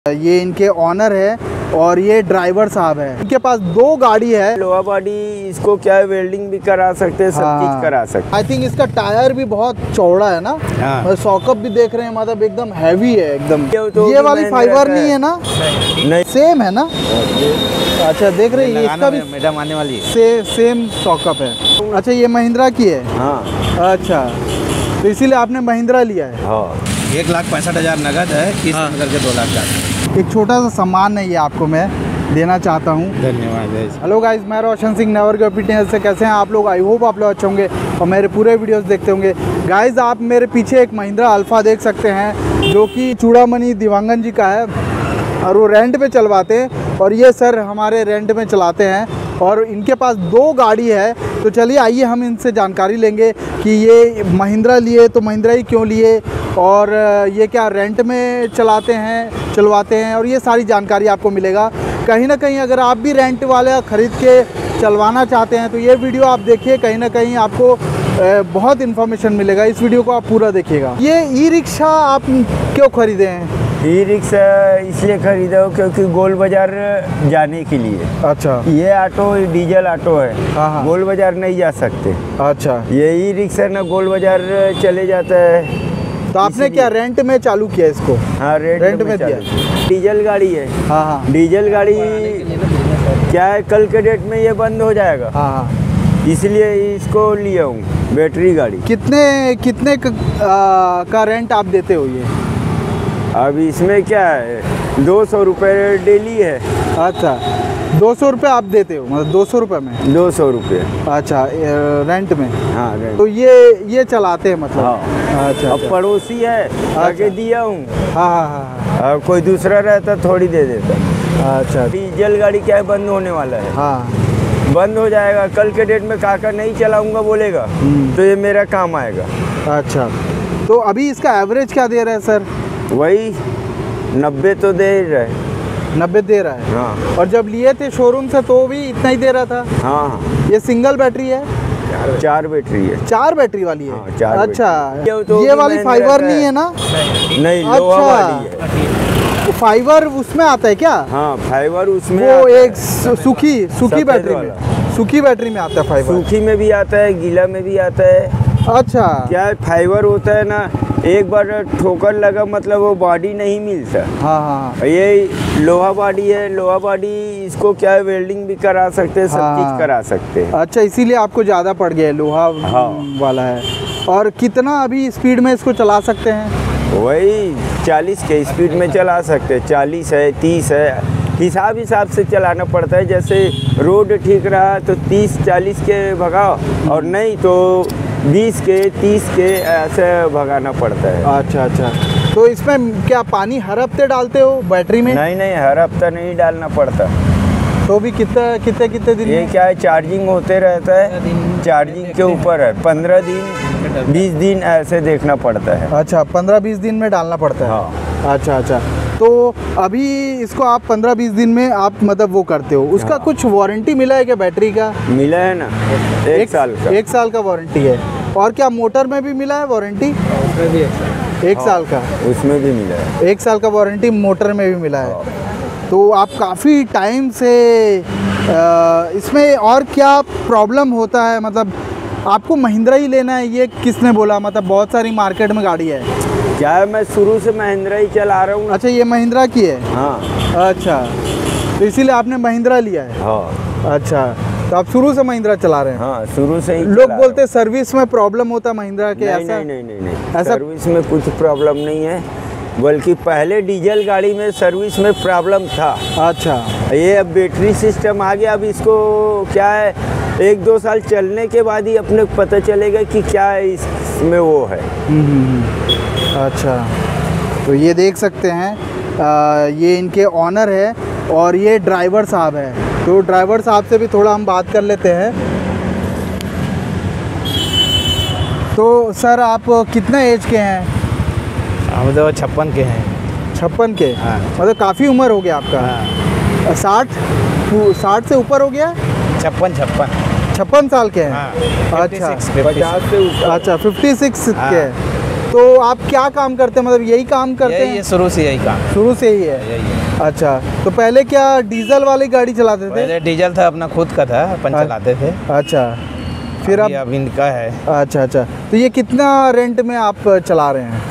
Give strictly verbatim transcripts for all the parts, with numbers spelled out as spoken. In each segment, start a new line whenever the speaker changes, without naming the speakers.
ये इनके ऑनर है और ये ड्राइवर साहब है। इनके पास दो गाड़ी है।
लोहा बॉडी इसको क्या है, वेल्डिंग भी करा सकते हैं, सब
हाँ।
चीज करा सकते हैं।
आई थिंक इसका टायर भी बहुत चौड़ा है ना।
हाँ।
सॉकअप भी देख रहे हैं, मतलब एकदम हैवी है एकदम।
ये तो
ये वाली फाइबर नहीं है ना?
नहीं,
सेम है ना? अच्छा देख रहे हैं, इसका भी
मैडम आने वाली है।
से, सेम सॉकअप है। अच्छा ये महिंद्रा की है।
हाँ
अच्छा तो इसीलिए आपने महिंद्रा लिया है।
हाँ।
एक लाख पैंसठ हज़ार नगद है, किस्त
हाँ।
करके दो लाख का।
एक छोटा सा सम्मान है ये आपको मैं देना चाहता हूँ।
धन्यवाद।
हेलो गाइस, मैं Roshan Singh never give up fitness से। कैसे हैं आप लोग? आई होप आप लोग अच्छे होंगे और मेरे पूरे वीडियोस देखते होंगे। गाइस आप मेरे पीछे एक महिंद्रा अल्फा देख सकते हैं जो कि चूड़ामणि दिवांगन जी का है और वो रेंट पे चलवाते हैं और ये सर हमारे रेंट में चलाते हैं और इनके पास दो गाड़ी है। तो चलिए आइए हम इनसे जानकारी लेंगे कि ये महिंद्रा लिए तो महिंद्रा ही क्यों लिए और ये क्या रेंट में चलाते हैं चलवाते हैं, और ये सारी जानकारी आपको मिलेगा। कहीं ना कहीं अगर आप भी रेंट वाले ख़रीद के चलवाना चाहते हैं तो ये वीडियो आप देखिए, कहीं ना कहीं आपको बहुत इन्फॉर्मेशन मिलेगा। इस वीडियो को आप पूरा देखिएगा। ये ई रिक्शा आप क्यों ख़रीदे हैं?
ई रिक्शा इसलिए खरीदा हो क्योंकि गोल बाजार जाने के लिए।
अच्छा
ये ऑटो डीजल ऑटो है।
हाँ हाँ।
गोल बाजार नहीं जा सकते।
अच्छा
ये ई रिक्शा ना गोल बाजार चले जाता है।
तो आपने क्या रेंट में चालू किया इसको?
हाँ रेंट,
रेंट में
में
दिया।
डीजल गाड़ी है।
हाँ हाँ
डीजल गाड़ी क्या है, कल के डेट में ये बंद हो जाएगा,
हाँ हाँ।
इसलिए इसको लिया हूँ बैटरी गाड़ी।
कितने कितने क, आ, का रेंट आप देते हो ये?
अब इसमें क्या है, दो सौ रुपये डेली है।
अच्छा दो सौ रुपये आप देते हो, मतलब दो सौ रुपये में?
दो सौ रुपये।
अच्छा रेंट में।
हाँ रेंट।
तो ये ये चलाते हैं मतलब?
हाँ।
अच्छा
अब
अच्छा।
पड़ोसी है आगे दिया हूँ।
हाँ हाँ हाँ हाँ।
अब कोई दूसरा रहता थोड़ी दे देता।
अच्छा
डीजल गाड़ी क्या है, बंद होने वाला है।
हाँ।
बंद हो जाएगा, कल के डेट में काका नहीं चलाऊंगा बोलेगा तो ये मेरा काम आएगा।
अच्छा तो अभी इसका एवरेज क्या दे रहा है सर?
वही नब्बे तो दे रहे।
नब्बे दे रहा है।
हाँ।
और जब लिए थे शोरूम से तो भी इतना ही दे रहा था?
हाँ।
ये सिंगल बैटरी है?
चार बैटरी है।
चार बैटरी वाली है?
हाँ, चार
अच्छा
बैटरी। तो
ये वाली फाइबर नहीं है ना?
नहीं, लोहा वाली है।
फाइबर उसमें आता है क्या?
हाँ फाइबर उसमें
वो
आता
एक
है।
सूखी सूखी
सफेद
बैटरी
वाला।
में सूखी बैटरी में आता है फाइबर।
सूखी में भी आता है, गीला में भी आता है।
अच्छा
क्या है, फाइबर होता है ना, एक बार ठोकर लगा मतलब वो बॉडी नहीं मिलता।
हाँ हाँ।
ये लोहा बॉडी है। लोहा बॉडी इसको क्या है, वेल्डिंग भी करा सकते हैं, सब
हाँ।
चीज करा सकते हैं।
अच्छा इसीलिए आपको ज़्यादा पड़ गया है, लोहा
हाँ।
वाला है। और कितना अभी स्पीड में इसको चला सकते हैं?
वही चालीस के स्पीड में चला सकते हैं। चालीस है, तीस है, हिसाब हिसाब से चलाना पड़ता है। जैसे रोड ठीक रहा तो तीस चालीस के भगाओ और नहीं तो बीस के तीस के ऐसे भगाना पड़ता है।
अच्छा अच्छा। तो इसमें क्या पानी हर हफ्ते डालते हो बैटरी में?
नहीं नहीं, हर हफ्ता नहीं डालना पड़ता।
तो भी कितने कितने कितने दिन
ये
में?
क्या है, चार्जिंग होते रहता है, चार्जिंग के ऊपर है। पंद्रह दिन बीस दिन ऐसे देखना पड़ता है।
अच्छा पंद्रह बीस दिन में डालना पड़ता है।
हाँ।
अच्छा अच्छा। तो अभी इसको आप पंद्रह बीस दिन में आप मतलब वो करते हो, उसका
हाँ।
कुछ वारंटी मिला है क्या बैटरी का?
मिला है ना, एक, एक साल का।
एक साल का वारंटी है। और क्या मोटर में भी मिला है वारंटी?
उसमें भी एक साल।
एक
हाँ,
साल का?
उसमें भी मिला है।
एक साल का वारंटी मोटर में भी मिला है। तो आप काफ़ी टाइम से आ, इसमें और क्या प्रॉब्लम होता है? मतलब आपको महिंद्रा ही लेना है, ये किसने बोला? मतलब बहुत सारी मार्केट में गाड़ी है।
क्या है, मैं शुरू से महिंद्रा ही चला रहा हूँ।
अच्छा ये महिंद्रा की है?
हाँ।
अच्छा तो इसीलिए आपने महिंद्रा लिया है?
हाँ।
अच्छा तो आप शुरू से महिंद्रा चला रहे हैं?
हाँ शुरू से ही।
लोग बोलते हैं सर्विस में प्रॉब्लम होता है महिंद्रा के,
नहीं,
ऐसा?
नहीं नहीं नहीं नहीं,
ऐसा?
सर्विस में कुछ प्रॉब्लम नहीं है, बल्कि पहले डीजल गाड़ी में सर्विस में प्रॉब्लम था।
अच्छा
ये अब बैटरी सिस्टम आ गया। अब इसको क्या है, एक दो साल चलने के बाद ही अपने को पता चलेगा कि क्या है इसमें वो है।
अच्छा तो ये देख सकते हैं आ, ये इनके ऑनर है और ये ड्राइवर साहब है। तो ड्राइवर साहब से भी थोड़ा हम बात कर लेते हैं। तो सर आप कितने एज के हैं?
हम तो छप्पन के हैं।
छप्पन के?
हाँ।
मतलब काफ़ी उम्र हो गया आपका।
हाँ।
साठ साठ से ऊपर हो गया?
छप्पन छप्पन
छप्पन साल के हैं?
हाँ।
अच्छा
छप्पन।
पचास से ऊपर।
अच्छा फिफ्टी सिक्स
हाँ।
के हैं। तो आप क्या काम करते हैं, मतलब यही काम करते
यही
हैं?
ये शुरू से यही काम
शुरू से ही है।
यही है।
अच्छा, तो पहले क्या डीजल वाली गाड़ी चलाते थे?
पहले डीजल था, अपना खुद का था, अपन
हाँ।
चलाते थे।
अच्छा, फिर
अभी
अब
अब इनका है।
अच्छा अच्छा, तो ये कितना रेंट में आप चला रहे हैं?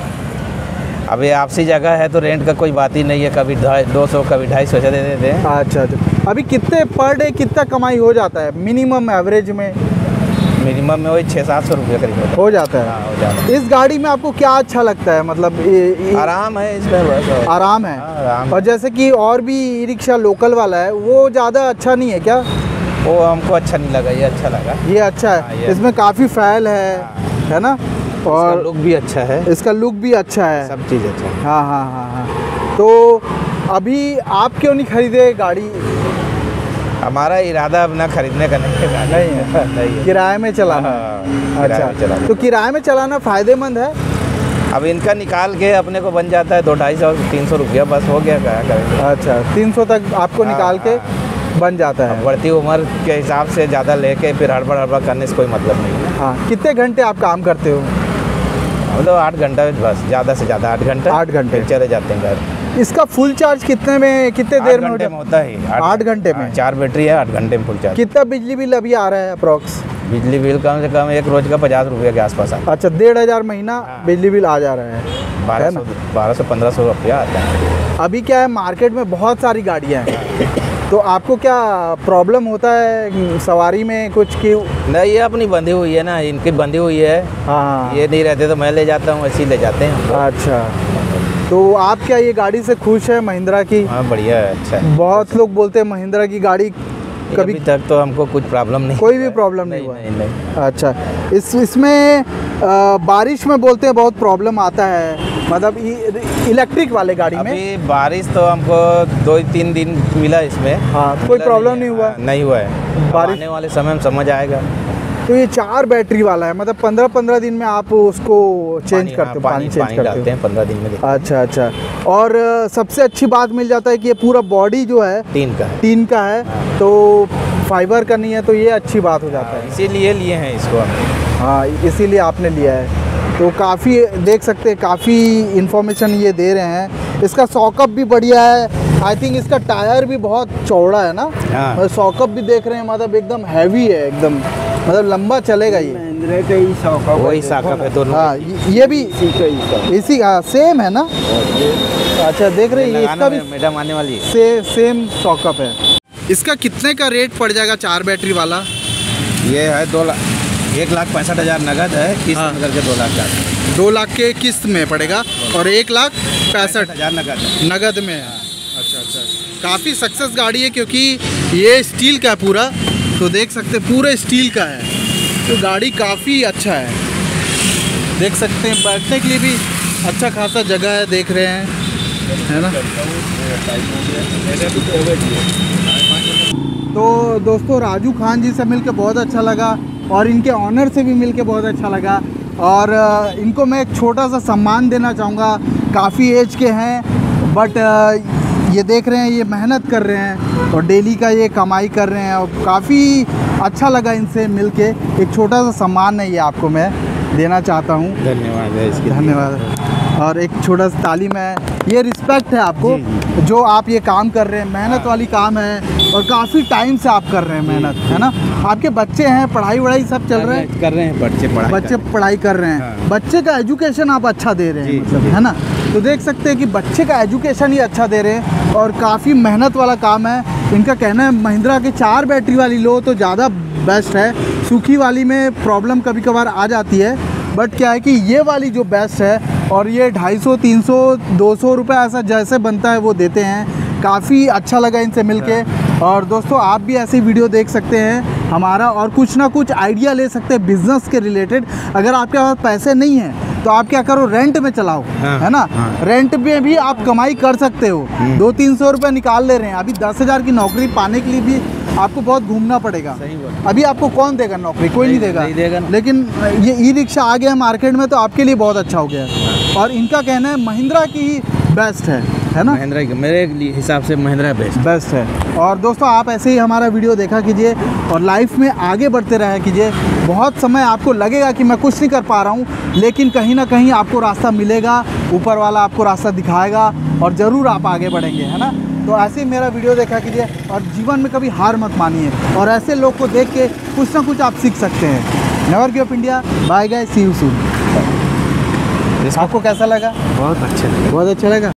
अभी आपसी जगह है तो रेंट का कोई बात ही नहीं है, कभी ढाई दो सौ कभी ढाई सौ दे देते हैं।
अच्छा अच्छा, अभी कितने पर डे कितना कमाई हो जाता है मिनिमम एवरेज में?
मिनिमम में वही छः सात सौ रुपये करीब होता
हो जाता
है।
है।
हाँ, हो जाता है।
इस गाड़ी में आपको क्या अच्छा लगता है, मतलब ये, ये
आराम है इसमें, बस और-
आराम है।
हाँ, आराम।
और जैसे कि और भी ई रिक्शा लोकल वाला है, वो ज़्यादा अच्छा नहीं है क्या?
वो हमको अच्छा नहीं लगा, ये अच्छा लगा।
ये अच्छा
हाँ,
है,
ये-
इसमें काफ़ी फैल है, है ना?
और
और
लुक भी अच्छा है,
इसका लुक भी अच्छा है।
सब चीज़ अच्छा है।
हाँ हाँ हाँ हाँ। तो अभी आप क्यों नहीं खरीदे गाड़ी?
हमारा इरादा अब ना खरीदने का नहीं है गाड़ी।
नहीं है,
नहीं है।
किराए में चलाना।
हाँ, किराए में
अच्छा,
चलाना।
तो किराए में चलाना फ़ायदेमंद है?
अब इनका निकाल के अपने को बन जाता है दो ढाई सौ तीन सौ रुपया, बस हो गया, क्या करेंगे।
अच्छा, तीन सौ तक आपको
हाँ,
निकाल के
हाँ।
बन जाता है।
बढ़ती उम्र के हिसाब से ज़्यादा लेके फिर हड़बड़ हड़बड़ करने से कोई मतलब नहीं है।
हाँ, कितने घंटे आप काम करते हो?
मतलब आठ घंटा बस, ज़्यादा से ज़्यादा आठ घंटा।
आठ घंटे।
फिर चले जाते हैं घर।
इसका फुल चार्ज कितने में, कितने
आठ
देर में हो
घंटे
जाता
में होता है।
आठ घंटे में?
हाँ, चार बैटरी है, आठ घंटे में फुल चार्ज।
कितना बिजली बिल अभी आ रहा है अप्रोक्स?
बिजली बिल कम से कम एक रोज का पचास रुपये के आसपास आता
अच्छा, डेढ़ हज़ार महीना
हाँ।
बिजली बिल आ जा रहा है।
है। बारह
है
सौ
ना?
बारह सौ पंद्रह सौ रुपया आता है।
अभी क्या है, मार्केट में बहुत सारी गाड़ियाँ हैं, तो आपको क्या प्रॉब्लम होता है सवारी में कुछ कि?
नहीं, ये अपनी बंधी हुई है ना, इनकी बंधी हुई है।
हाँ।
ये नहीं रहते तो मैं ले जाता हूँ, ऐसे ही ले जाते हैं।
अच्छा, तो आप क्या ये गाड़ी से खुश है महिंद्रा की?
हाँ, बढ़िया है, अच्छा है।
बहुत लोग बोलते हैं महिंद्रा की गाड़ी
कभी
कभी
तक तो हमको कुछ प्रॉब्लम नहीं
कोई
हुआ
भी
है।
प्रॉब्लम नहीं
नहीं
हुआ।
नहीं नहीं।
अच्छा, इस इसमें अ, बारिश में बोलते हैं बहुत प्रॉब्लम आता है, मतलब इ- इलेक्ट्रिक वाले गाड़ी में?
अभी बारिश तो हमको दो तीन दिन मिला इसमें।
हाँ, कोई
मिला
प्रॉब्लम
है।
नहीं हुआ?
हाँ, नहीं हुआ है। अब
बारिश-
आने वाले समय में समझ आएगा।
तो ये चार बैटरी वाला है, मतलब पंद्रह पंद्रह दिन में आप उसको चेंज
पानी-
करते
हाँ,
हो,
पानी
पानी चेंज
पानी
करते
डालते
हो?
हैं पंद्रह दिन में।
अच्छा अच्छा, और अ, सबसे अच्छी बात मिल जाता है कि ये पूरा बॉडी जो है
तीन का है।
टीन का है,
हाँ।
तो फाइबर का नहीं है, तो ये अच्छी बात हो जाता है।
इसीलिए लिए हैं इसको हमने।
हाँ, इसीलिए आपने लिया है। तो काफ़ी देख सकते हैं, काफ़ी इन्फॉर्मेशन ये दे रहे हैं। इसका सॉकअप भी बढ़िया है, आई थिंक इसका टायर भी बहुत चौड़ा है ना?
हाँ।
और सॉकअप भी देख रहे हैं, मतलब एकदम हैवी है, एकदम मतलब लंबा चलेगा ये।
महिंद्रा का ही शौक
वही साकप है दोनों।
हाँ, ये ये भी इसी हाँ सेम है ना? अच्छा, देख रहे हैं ये, इसका भी
मैडम आने वाली है।
से, सेम सॉकअप है। इसका कितने का रेट पड़ जाएगा चार बैटरी वाला?
ये है दो लाख एक लाख पैंसठ हज़ार नगद है, किस्त
हाँ।
में करके दो लाख का
दो लाख के किस्त में पड़ेगा और एक लाख पैंसठ
हज़ार नगद है।
नगद में है। अच्छा अच्छा, काफ़ी सक्सेस गाड़ी है, क्योंकि ये स्टील का है पूरा, तो देख सकते हैं पूरा स्टील का है, तो गाड़ी काफ़ी अच्छा है। देख सकते हैं बैठने के लिए भी अच्छा खासा जगह है, देख रहे हैं, है ना? तो दोस्तों, राजू खान जी से मिलकर बहुत अच्छा लगा और इनके ऑनर से भी मिलकर बहुत अच्छा लगा, और अ, इनको मैं एक छोटा सा सम्मान देना चाहूँगा। काफ़ी एज के हैं, बट ये देख रहे हैं, ये मेहनत कर रहे हैं और डेली का ये कमाई कर रहे हैं, और काफ़ी अच्छा लगा इनसे मिलके। एक छोटा सा सम्मान है ये आपको मैं देना चाहता हूँ।
धन्यवाद है इसके लिए।
धन्यवाद। और एक छोटा सा तालीम है, ये रिस्पेक्ट है आपको, जो आप ये काम कर रहे हैं, मेहनत वाली काम है और काफ़ी टाइम से आप कर रहे हैं मेहनत, है ना? आपके बच्चे हैं, पढ़ाई वढ़ाई सब चल रहे हैं?
कर रहे हैं बच्चे पढ़ाई
बच्चे
कर
पढ़ाई कर रहे हैं,
हाँ।
बच्चे का एजुकेशन आप अच्छा दे रहे हैं,
जी,
मतलब,
जी।
है ना? तो देख सकते हैं कि बच्चे का एजुकेशन ही अच्छा दे रहे हैं और काफ़ी मेहनत वाला काम है। इनका कहना है महिंद्रा के चार बैटरी वाली लो तो ज़्यादा बेस्ट है, सूखी वाली में प्रॉब्लम कभी कभार आ जाती है, बट क्या है कि ये वाली जो बेस्ट है, और ये ढाई सौ तीन सौ दो सौ रुपये ऐसा जैसे बनता है वो देते हैं। काफ़ी अच्छा लगा इनसे मिलके। और दोस्तों, आप भी ऐसी वीडियो देख सकते हैं हमारा, और कुछ ना कुछ आइडिया ले सकते हैं बिज़नेस के रिलेटेड। अगर आपके पास पैसे नहीं हैं तो आप क्या करो, रेंट में चलाओ,
हाँ,
है ना?
हाँ।
रेंट में भी आप कमाई कर सकते हो, दो तीन सौ रुपये निकाल ले रहे हैं। अभी दस हज़ार की नौकरी पाने के लिए भी आपको बहुत घूमना पड़ेगा।
सही बात।
अभी आपको कौन देगा नौकरी? कोई नहीं देगा,
नहीं देगा ना।
लेकिन ये ई रिक्शा आ गया मार्केट में तो आपके लिए बहुत अच्छा हो गया है। और इनका कहना है महिंद्रा की ही बेस्ट है। है ना?
महिंद्रा की मेरे लिए हिसाब से महिंद्रा बेस्ट
बेस्ट है। और दोस्तों आप ऐसे ही हमारा वीडियो देखा कीजिए और लाइफ में आगे बढ़ते रहा कीजिए। बहुत समय आपको लगेगा कि मैं कुछ नहीं कर पा रहा हूँ, लेकिन कहीं ना कहीं आपको रास्ता मिलेगा, ऊपर वाला आपको रास्ता दिखाएगा और ज़रूर आप आगे बढ़ेंगे, है ना? तो ऐसे ही मेरा वीडियो देखा कीजिए और जीवन में कभी हार मत मानिए और ऐसे लोग को देख के कुछ ना कुछ आप सीख सकते हैं। Never give up India, bye guys, see you soon. आपको कैसा लगा?
बहुत अच्छा लगा।
बहुत अच्छा लगा।